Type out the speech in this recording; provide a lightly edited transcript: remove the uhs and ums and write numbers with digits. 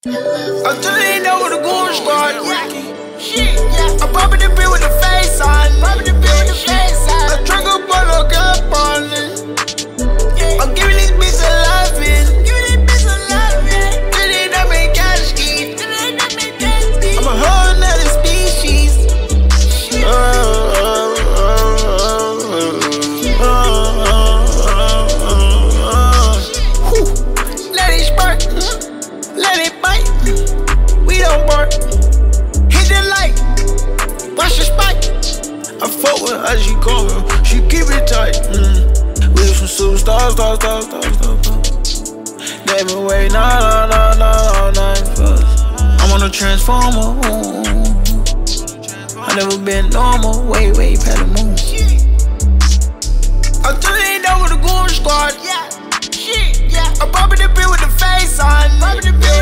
I'm chillin' down with the goon squad. I'm poppin' the beer with the face on. I drink up on a cup on it. I'm giving this bitch a lovin'. Till that make cash eat. I'm a whole nother species. Let it spark, let it bite. We don't bark. Hit the light, watch the spike. I fuck with her, she coming, she keep it tight. We some superstars, stars. They been waiting all night for us. I'm on a transformer. I never been normal. Way past the moon. I'm chillin' down with the goon squad. I'm poppin' the beer with the face on.